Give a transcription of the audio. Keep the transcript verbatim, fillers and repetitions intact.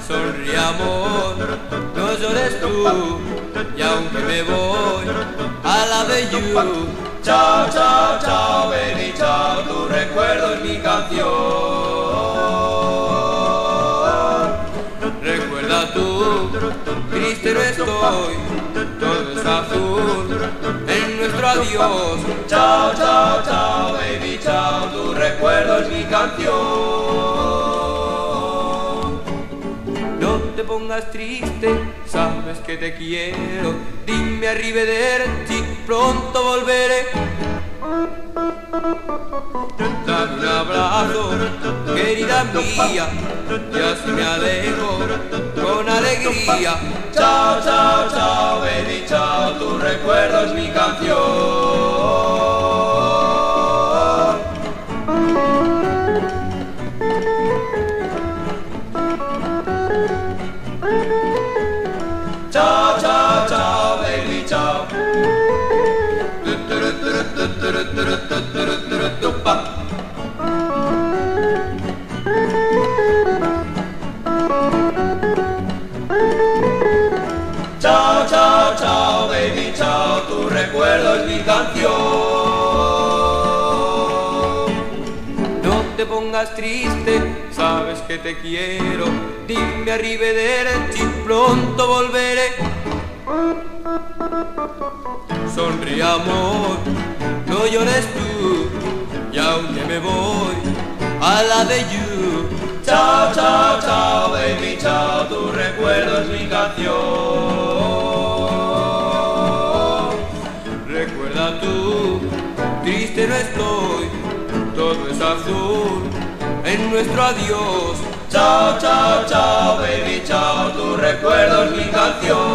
Sonríe amor, no llores tú, y aunque me voy a la de you. Chao, chao, chao, baby, chao, tu recuerdo es mi canción. Recuerda tú, triste no estoy, todo es azul en nuestro adiós. Chao, chao, chao, baby, chao, tu recuerdo es mi canción. No te pongas triste, sabes que te quiero. Dime arrivederci, pronto volveré. Dame un abrazo, querida mía, y así me alejo con alegría. Chao, chao, chao, baby, chao, tu recuerdo es mi canción. Chao, chao, chao, baby, chao. Chao, chao, chao, baby, chao, tu recuerdo es mi canción. No te pongas triste, sabes que te quiero. Dime arrivederci, pronto volveré. Sonríe amor, no llores tú, y aunque me voy a la de you. Chao, chao, chao, baby, chao, tu recuerdo es mi canción. Recuerda tú, triste no estoy, todo es azul en nuestro adiós. Chao, chao, chao, baby, chao, tu recuerdo es mi canción.